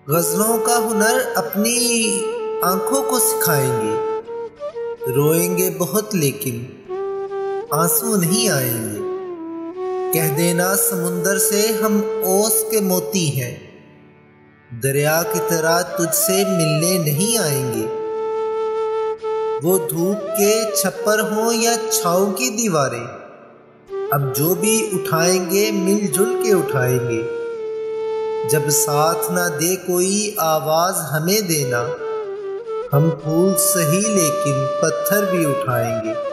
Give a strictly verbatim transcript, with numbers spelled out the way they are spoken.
गज़लों का हुनर अपनी आँखों को सिखाएंगे। रोएंगे बहुत लेकिन आंसू नहीं आएंगे। कह देना समुंदर से हम ओस के मोती हैं, दरिया की तरह तुझसे मिलने नहीं आएंगे। वो धूप के छप्पर हों या छाँव की दीवारें, अब जो भी उठाएंगे मिलजुल के उठाएंगे। जब साथ ना दे कोई आवाज़ हमें देना, हम फूल सही लेकिन पत्थर भी उठाएंगे।